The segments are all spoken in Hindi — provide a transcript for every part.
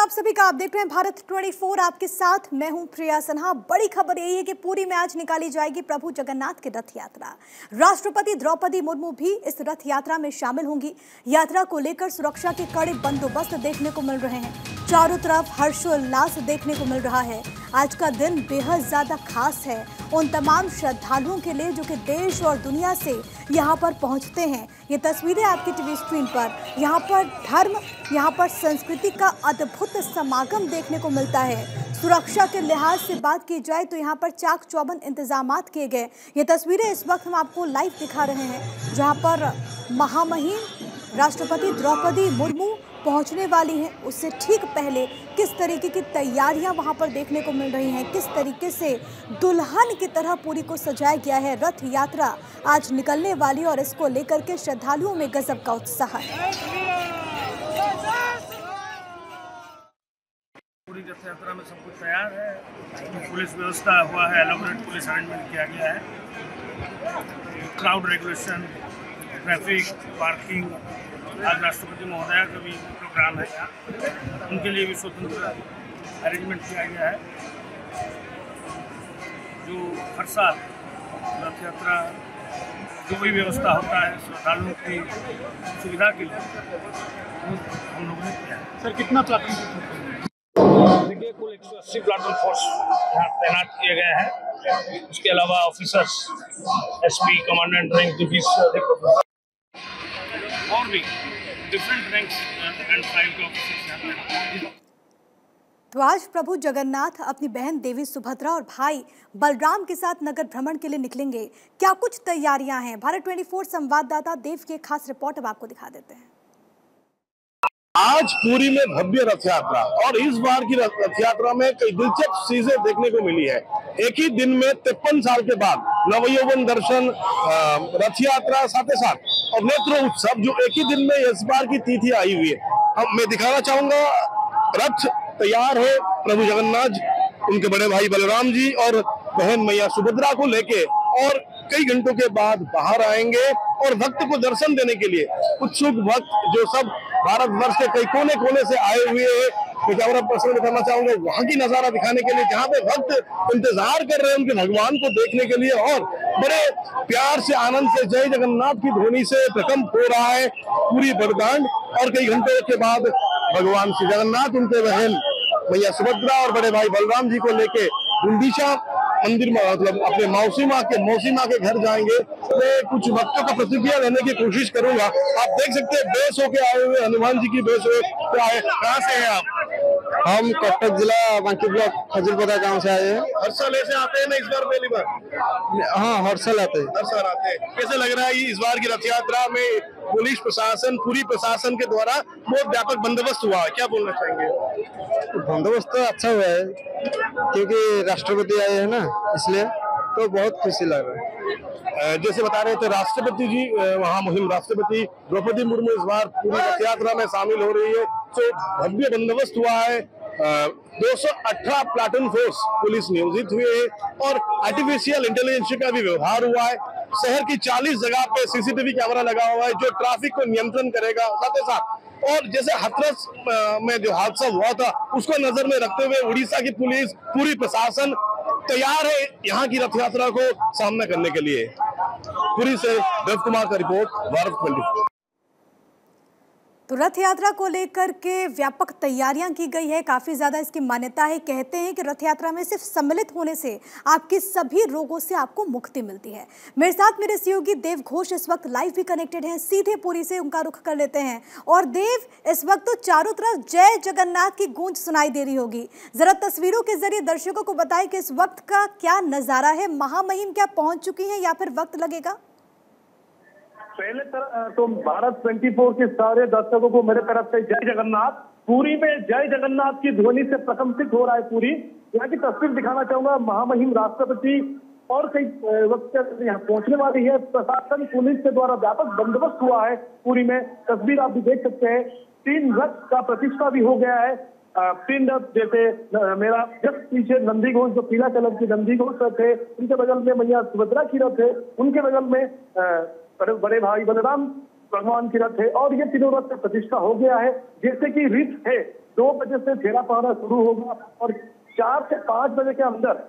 आप सभी का। आप देख रहे हैं भारत 24, आपके साथ मैं हूं प्रिया सन्हा। बड़ी खबर यही है कि पुरी में आज निकाली जाएगी प्रभु जगन्नाथ की रथ यात्रा। राष्ट्रपति द्रौपदी मुर्मू भी इस रथ यात्रा में शामिल होंगी। यात्रा को लेकर सुरक्षा के कड़े बंदोबस्त देखने को मिल रहे हैं। चारों तरफ हर्षोल्लास देखने को मिल रहा है। आज का दिन बेहद ज्यादा खास है उन तमाम श्रद्धालुओं के लिए जो कि देश और दुनिया से यहाँ पर पहुँचते हैं। ये तस्वीरें आपकी टीवी स्क्रीन पर। यहाँ पर धर्म, यहाँ पर संस्कृति का अद्भुत समागम देखने को मिलता है। सुरक्षा के लिहाज से बात की जाए तो यहाँ पर चाक चौबंद इंतजामात किए गए। ये तस्वीरें इस वक्त हम आपको लाइव दिखा रहे हैं, जहाँ पर महामहिम राष्ट्रपति द्रौपदी मुर्मू पहुंचने वाली हैं। उससे ठीक पहले किस तरीके की तैयारियां वहां पर देखने को मिल रही हैं, किस तरीके से दुल्हन की तरह पुरी को सजाया गया है। रथ यात्रा आज निकलने वाली और इसको लेकर के श्रद्धालुओं में गजब का उत्साह है। पूरी रथ यात्रा में सब कुछ तैयार है। पुलिस व्यवस्था हुआ है, एलोबरेट पुलिस अरेंजमेंट किया गया है। Crowd regulation, traffic, parking. आज राष्ट्रपति महोदया का भी प्रोग्राम है यहाँ, उनके लिए भी स्वतंत्र अरेंजमेंट किया गया है। जो हर साल रथ यात्रा जो भी व्यवस्था होता है श्रद्धालुओं की सुविधा के लिए हम लोगों ने किया है। सर कितना प्लाटून? देखिए, कुल 180 प्लाटून फोर्स यहाँ तैनात किए गए हैं। उसके अलावा officers, SP, commandant rank division और भी डिफरेंट रैंक्स एंड फाइल के ऑफिसर्स हैं। तो आज प्रभु जगन्नाथ अपनी बहन देवी सुभद्रा और भाई बलराम के साथ नगर भ्रमण के लिए निकलेंगे। क्या कुछ तैयारियां हैं? भारत 24 संवाददाता देव की एक खास रिपोर्ट अब आपको दिखा देते हैं। आज पुरी में भव्य रथ यात्रा, और इस बार की रथ यात्रा में कई दिलचस्प चीजें देखने को मिली है। एक ही दिन में 53 साल के बाद नवयौवन दर्शन, रथ यात्रा, साथ ही साथ और नेत्र उत्सव जो एक ही दिन में इस बार की तिथि आई हुई है। अब मैं दिखाना चाहूंगा, रथ तैयार है। प्रभु जगन्नाथ, उनके बड़े भाई बलराम जी और बहन मैया सुभद्रा को लेके और कई घंटों के बाद बाहर आएंगे और भक्त को दर्शन देने के लिए उत्सुक भक्त जो सब भारतवर्ष के कई कोने कोने से आए हुए हैं। मैं कैमरा पर्सन को करना चाहूंगा वहां की नजारा दिखाने के लिए, जहाँ पे भक्त इंतजार कर रहे हैं उनके भगवान को देखने के लिए और बड़े प्यार से, आनंद से जय जगन्नाथ की ध्वनि से प्रकंप हो रहा है पूरी बरदांड। और कई घंटे के बाद भगवान श्री जगन्नाथ उनके बहन मैया सुभद्रा और बड़े भाई बलराम जी को लेके गुंडीचा मंदिर में, मतलब अपने मौसी माँ के घर जाएंगे। मैं कुछ भक्तों का प्रतिक्रिया लेने की कोशिश करूंगा। आप देख सकते हैं बेस होके आए हुए हनुमान जी की बेस हो आए। कहाँ से हैं आप? हम कटक जिला बांकी ब्लॉक खजूरपदा गांव से आए हैं। हर साल ऐसे आते हैं ना? इस बार पहली बार? हाँ, हर साल आते हैं। हर साल आते हैं। कैसे लग रहा है इस बार की रथ यात्रा में? पुलिस प्रशासन, पूरी प्रशासन के द्वारा बहुत व्यापक बंदोबस्त हुआ है, क्या बोलना चाहेंगे? बंदोबस्त तो अच्छा हुआ है क्योंकि राष्ट्रपति आए हैं ना, इसलिए तो बहुत खुशी लग रहा है। जैसे बता रहे थे राष्ट्रपति जी, वहाँ मुहिम राष्ट्रपति द्रौपदी मुर्मू इस बार पूरी रथ यात्रा में शामिल हो रही है, तो भव्य बंदोबस्त हुआ है। 218 प्लाटून फोर्स पुलिस नियोजित हुए हैं और आर्टिफिशियल इंटेलिजेंस का भी व्यवहार हुआ है। शहर की 40 जगह पे सीसीटीवी कैमरा लगा हुआ है जो ट्रैफिक को नियंत्रण करेगा। साथ ही साथ और जैसे हाथरस में जो हादसा हुआ था उसको नजर में रखते हुए उड़ीसा की पुलिस, पूरी प्रशासन तैयार है यहाँ की रथ यात्रा को सामना करने के लिए। पुरी से देव कुमार का रिपोर्ट, भारत 24। तो रथ यात्रा को लेकर के व्यापक तैयारियां की गई है। काफी ज्यादा इसकी मान्यता है। कहते हैं कि रथ यात्रा में सिर्फ सम्मिलित होने से आपके सभी रोगों से आपको मुक्ति मिलती है। मेरे साथ मेरे सहयोगी देव घोष इस वक्त लाइव भी कनेक्टेड हैं। सीधे पुरी से उनका रुख कर लेते हैं। और देव, इस वक्त तो चारों तरफ जय जगन्नाथ की गूंज सुनाई दे रही होगी। जरा तस्वीरों के जरिए दर्शकों को बताएं कि इस वक्त का क्या नजारा है। महामहिम क्या पहुंच चुकी है या फिर वक्त लगेगा? पहले तो भारत 24 के सारे दर्शकों को मेरे तरफ से जय जगन्नाथ। पुरी में जय जगन्नाथ की ध्वनि से प्रकंपित हो रहा है पुरी। यहाँ की तस्वीर दिखाना चाहूंगा। महामहिम राष्ट्रपति और कई वक्त यहाँ पहुंचने वाली है। प्रशासन, पुलिस के द्वारा व्यापक बंदोबस्त हुआ है पुरी में। तस्वीर आप भी देख सकते हैं। 3 रथ का प्रतिष्ठा भी हो गया है। 3 रथ, जैसे मेरा जस्ट पीछे नंदी घोष, जो पीला कलर की नंदी घोष रथ है, उनके बगल में मैया सुभद्रा की रथ है, उनके बगल में बड़े भाई बलराम भगवान की रथ है और ये तीनों रथ का प्रतिष्ठा हो गया है। जैसे कि रित है 2 बजे से फेरा पहरा शुरू होगा और 4 से 5 बजे के अंदर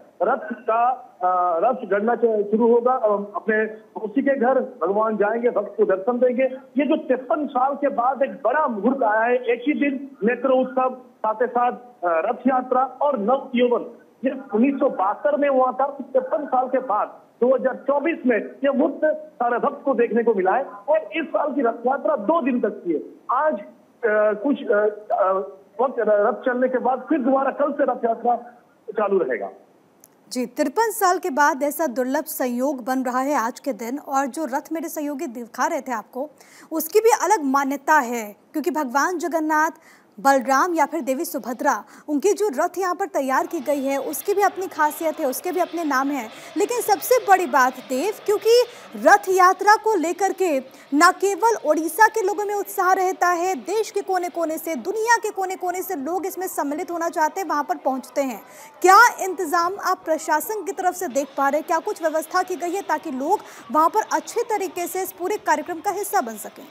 रथ गणना शुरू होगा। अपने उसी के घर भगवान जाएंगे, भक्त को दर्शन देंगे। ये जो 53 साल के बाद एक बड़ा मुहूर्त आया है, एक ही दिन नेत्र उत्सव, साथ ही साथ रथ यात्रा और नव यौवन। ये 1972 में हुआ था। 53 साल के बाद 2024 में ये मुहूर्त सारे भक्त को देखने को मिला है और इस साल की रथ यात्रा 2 दिन तक की है। आज कुछ वक्त रथ चलने के बाद फिर दोबारा कल से रथ यात्रा चालू रहेगा। जी, 53 साल के बाद ऐसा दुर्लभ संयोग बन रहा है आज के दिन। और जो रथ मेरे सहयोगी दिखा रहे थे आपको, उसकी भी अलग मान्यता है, क्योंकि भगवान जगन्नाथ, बलराम या फिर देवी सुभद्रा, उनकी जो रथ यहाँ पर तैयार की गई है उसकी भी अपनी खासियत है, उसके भी अपने नाम हैं। लेकिन सबसे बड़ी बात देव, क्योंकि रथ यात्रा को लेकर के न केवल ओडिशा के लोगों में उत्साह रहता है, देश के कोने कोने से, दुनिया के कोने कोने से लोग इसमें सम्मिलित होना चाहते हैं, वहाँ पर पहुँचते हैं। क्या इंतजाम आप प्रशासन की तरफ से देख पा रहे हैं? क्या कुछ व्यवस्था की गई है ताकि लोग वहाँ पर अच्छे तरीके से इस पूरे कार्यक्रम का हिस्सा बन सकें?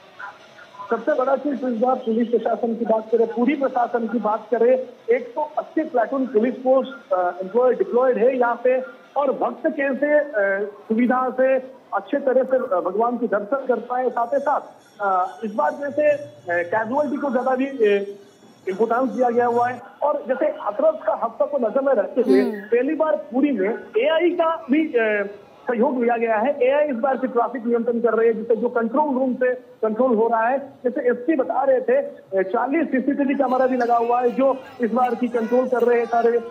सबसे बड़ा चीज इस बार पुलिस प्रशासन की बात करें, पूरी प्रशासन की बात करें, 180 प्लाटून पुलिस फोर्स डिप्लॉयड है यहाँ पे और भक्त कैसे सुविधा से अच्छे तरह से भगवान के दर्शन कर पाए। साथ ही साथ इस बार जैसे कैजुअलिटी को ज्यादा भी इम्पोर्टेंस दिया गया हुआ है और जैसे हाथरस का हफ्ता को नजर में रखते हुए पहली बार पूरी में AI का भी सहयोग लिया गया है। AI इस बार की ट्रैफिक नियंत्रण कर रही है, जिससे जो कंट्रोल रूम से कंट्रोल हो रहा है। जैसे SP बता रहे थे 40 CCTV कैमरा भी लगा हुआ है जो इस बार की कंट्रोल कर रहे हैं सारे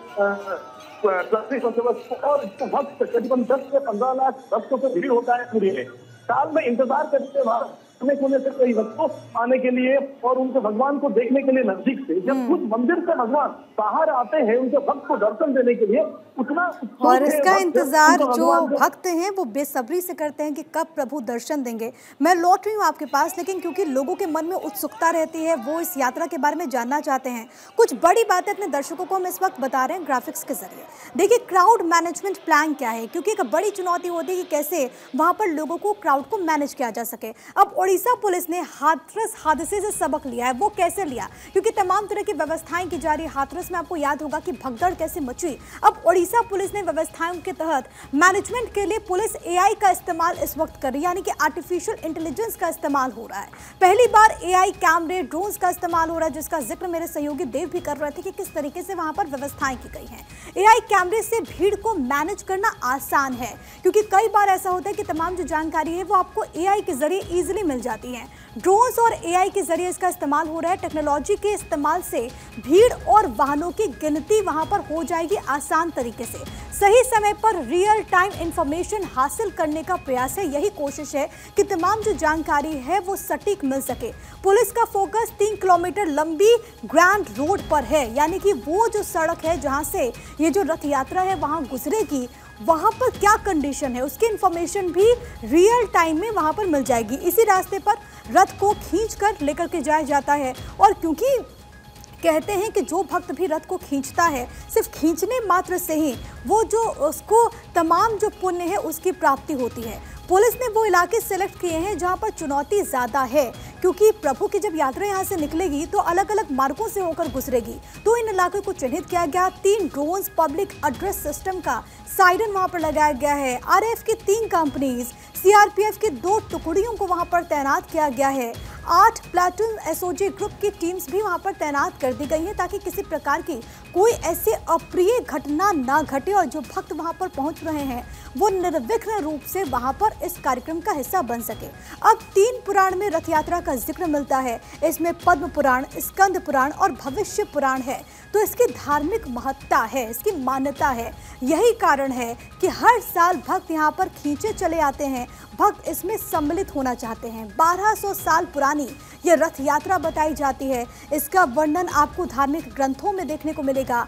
ट्रैफिक बंदोबस्त। और भक्त करीबन 10 से 15 लाख भक्तों से भीड़ होता है पूरी में। साल में इंतजार करते हैं कोने से कई भक्तों आने के लिए और उनके भगवान को देखने के लिए नजदीक से। जब कुछ मंदिर से भगवान बाहर आते हैं उनके भक्त को दर्शन देने के लिए, उतना और इसका इंतजार जो भक्त हैं वो बेसब्री से करते हैं कि कब प्रभु दर्शन देंगे। मैं लौट रही हूँ आपके पास, लेकिन क्योंकि लोगों के मन में उत्सुकता रहती है, वो इस यात्रा के बारे में जानना चाहते हैं। कुछ बड़ी बातें अपने दर्शकों को हम इस वक्त बता रहे हैं ग्राफिक्स के जरिए। देखिए क्राउड मैनेजमेंट प्लान क्या है, क्योंकि एक बड़ी चुनौती होती है कि कैसे वहाँ पर लोगों को, क्राउड को मैनेज किया जा सके। अब ओडिशा पुलिस ने हाथरस हादसे से सबक लिया है। वो कैसे लिया? क्योंकि तमाम तरह की व्यवस्थाएं की जा रही है। हाथरस में आपको याद होगा कि भगदड़ कैसे मची। अब ओडिशा पुलिस ने व्यवस्थाओं के तहत मैनेजमेंट के लिए पुलिस AI का इस्तेमाल इस वक्त कर रही है, यानी कि आर्टिफिशियल इंटेलिजेंस का इस्तेमाल हो रहा है। पहली बार AI कैमरे, ड्रोन्स का इस्तेमाल हो रहा है, जिसका जिक्र मेरे सहयोगी देव भी कर रहे थे कि किस तरीके से वहां पर व्यवस्थाएं की गई हैं। AI कैमरे से भीड़ को मैनेज करना आसान है, क्योंकि कई बार ऐसा होता है कि तमाम जो जानकारी है वो आपको AI के जरिए इजीली मिल जाती है। ड्रोन्स और AI के जरिए इसका इस्तेमाल हो रहा है। टेक्नोलॉजी के इस्तेमाल से भीड़ और वाहनों की गिनती वहां पर हो जाएगी आसान तरीके से। सही समय पर रियल टाइम इंफॉर्मेशन हासिल करने का प्रयास है। यही कोशिश है कि तमाम जो जानकारी है वो सटीक मिल सके। पुलिस का फोकस 3 किलोमीटर लंबी ग्रैंड रोड पर है, यानी कि वो जो सड़क है जहां से ये जो रथ यात्रा है वहां गुजरेगी, वहां पर क्या कंडीशन है उसकी इंफॉर्मेशन भी रियल टाइम में वहां पर मिल जाएगी। इसी रास्ते पर रथ को खींचकर लेकर के जाया जाता है। और क्योंकि कहते हैं कि जो भक्त भी रथ को खींचता है, सिर्फ खींचने मात्र से ही वो जो उसको तमाम जो पुण्य है उसकी प्राप्ति होती है। पुलिस ने वो इलाके सेलेक्ट किए हैं जहां पर चुनौती ज़्यादा है, क्योंकि प्रभु की जब यात्रा यहां से निकलेगी तो अलग अलग मार्गों से होकर गुजरेगी। तो इन इलाकों को चिन्हित किया गया। 3 ड्रोन्स, पब्लिक एड्रेस सिस्टम का साइरन वहां पर लगाया गया है। RF की 3 कंपनीज, CRPF की 2 टुकड़ियों को वहां पर तैनात किया गया है। 8 प्लाटून SOG ग्रुप की टीम्स भी वहां पर तैनात कर दी गई हैं, ताकि किसी प्रकार की कोई ऐसी अप्रिय घटना ना घटे और जो भक्त वहां पर पहुंच रहे हैं वो निर्विघ्न रूप से वहां पर इस कार्यक्रम का हिस्सा बन सके। अब 3 पुराण में रथ यात्रा का जिक्र मिलता है। इसमें पद्म पुराण, स्कंद पुराण और भविष्य पुराण है। तो इसकी धार्मिक महत्ता है, इसकी मान्यता है। यही कारण है कि हर साल भक्त यहाँ पर खींचे चले आते हैं। भक्त इसमें सम्मिलित होना चाहते हैं। 1200 साल पुरानी ये रथ यात्रा बताई जाती है। इसका वर्णन आपको धार्मिक ग्रंथों में देखने को मिलेगा।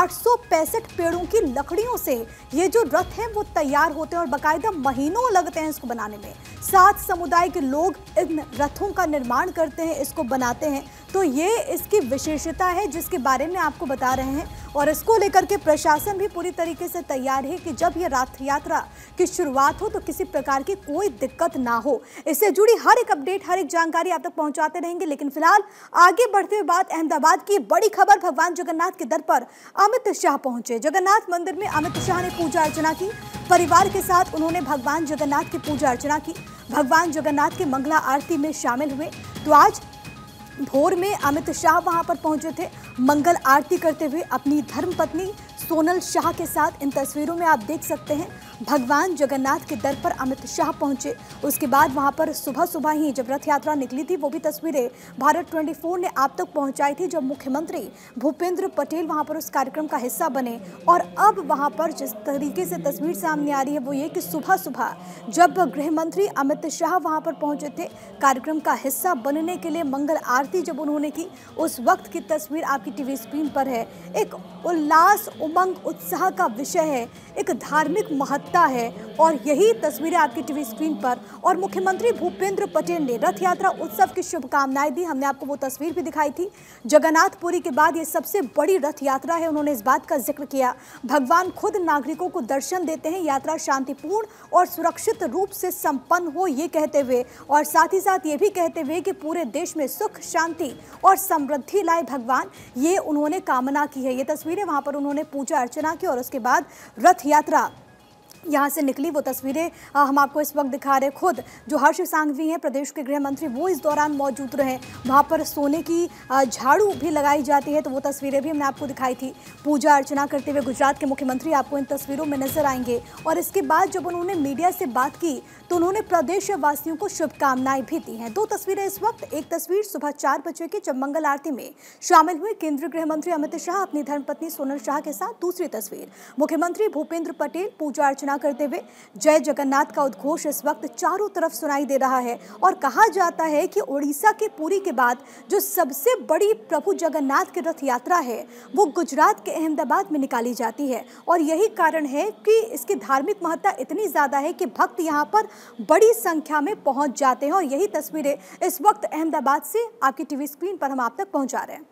865 पेड़ों की लकड़ियों से ये जो रथ है वो तैयार होते हैं और बाकायदा महीनों लगते हैं इसको बनाने में। 7 समुदाय के लोग इन रथों का निर्माण करते हैं, इसको बनाते हैं। तो ये इसकी विशेषता है जिसके बारे में आपको बता रहे हैं। और इसको लेकर के प्रशासन भी पूरी तरीके से तैयार है कि जब ये रथ यात्रा की शुरुआत हो तो किसी प्रकार की कोई दिक्कत ना हो। इससे जुड़ी हर एक अपडेट, हर एक जानकारी आप तक पहुंचाते रहेंगे। लेकिन फिलहाल आगे बढ़ते हुए बात अहमदाबाद की बड़ी खबर, भगवान जगन्नाथ के दर पर अमित शाह पहुंचे। जगन्नाथ मंदिर में अमित शाह ने पूजा अर्चना की। परिवार के साथ उन्होंने भगवान जगन्नाथ की पूजा अर्चना की। भगवान जगन्नाथ की मंगला आरती में शामिल हुए। तो आज भोर में अमित शाह वहां पर पहुंचे थे मंगल आरती करते हुए अपनी धर्मपत्नी सोनल शाह के साथ। इन तस्वीरों में आप देख सकते हैं भगवान जगन्नाथ के दर पर अमित शाह पहुंचे। उसके बाद वहां पर सुबह सुबह ही जब रथ यात्रा निकली थी, वो भी तस्वीरें भारत 24 ने आप तक पहुंचाई थी, जब मुख्यमंत्री भूपेंद्र पटेल वहां पर उस कार्यक्रम का हिस्सा बने। और अब वहां पर जिस तरीके से तस्वीर सामने आ रही है वो ये कि सुबह सुबह जब गृह मंत्री अमित शाह वहां पर पहुंचे थे कार्यक्रम का हिस्सा बनने के लिए, मंगल आरती जब उन्होंने की, उस वक्त की तस्वीर आपकी टीवी स्क्रीन पर है। एक उल्लास, उमंग, उत्साह का विषय है, एक धार्मिक महत्ता है और यही तस्वीरें आपकी टीवी स्क्रीन पर। और मुख्यमंत्री भूपेंद्र पटेल ने रथ यात्रा उत्सव की शुभकामनाएं दी। हमने आपको वो तस्वीर भी दिखाई थी। जगन्नाथपुरी के बाद ये सबसे बड़ी रथ यात्रा है, उन्होंने इस बात का जिक्र किया। भगवान खुद नागरिकों को दर्शन देते हैं, यात्रा शांतिपूर्ण और सुरक्षित रूप से संपन्न हो, ये कहते हुए, और साथ ही साथ ये भी कहते हुए कि पूरे देश में सुख, शांति और समृद्धि लाए भगवान, ये उन्होंने कामना की है। ये तस्वीरें वहां पर उन्होंने पूजा अर्चना की और उसके बाद रथ यात्रा यहाँ से निकली। वो तस्वीरें हम आपको इस वक्त दिखा रहे हैं। खुद जो हर्ष सांघवी हैं, प्रदेश के गृह मंत्री, वो इस दौरान मौजूद रहे। वहाँ पर सोने की झाड़ू भी लगाई जाती है, तो वो तस्वीरें भी हमने आपको दिखाई थी। पूजा अर्चना करते हुए गुजरात के मुख्यमंत्री आपको इन तस्वीरों में नजर आएंगे। और इसके बाद जब उन्होंने मीडिया से बात की तो उन्होंने प्रदेशवासियों को शुभकामनाएं भी दी हैं। दो तस्वीरें इस वक्त, एक तस्वीर सुबह 4 बजे की जब मंगल आरती में शामिल हुए केंद्रीय गृह मंत्री अमित शाह अपनी धर्मपत्नी सोनल शाह के साथ। दूसरी तस्वीर मुख्यमंत्री भूपेंद्र पटेल पूजा अर्चना करते हुए। जय जगन्नाथ का उद्घोष इस वक्त चारों तरफ सुनाई दे रहा है। और कहा जाता है कि उड़ीसा के पुरी के बाद जो सबसे बड़ी प्रभु जगन्नाथ की रथ यात्रा है वो गुजरात के अहमदाबाद में निकाली जाती है। और यही कारण है कि इसकी धार्मिक महत्ता इतनी ज्यादा है कि भक्त यहाँ पर बड़ी संख्या में पहुंच जाते हैं। और यही तस्वीरें इस वक्त अहमदाबाद से आपकी टीवी स्क्रीन पर हम आप तक पहुंचा रहे हैं।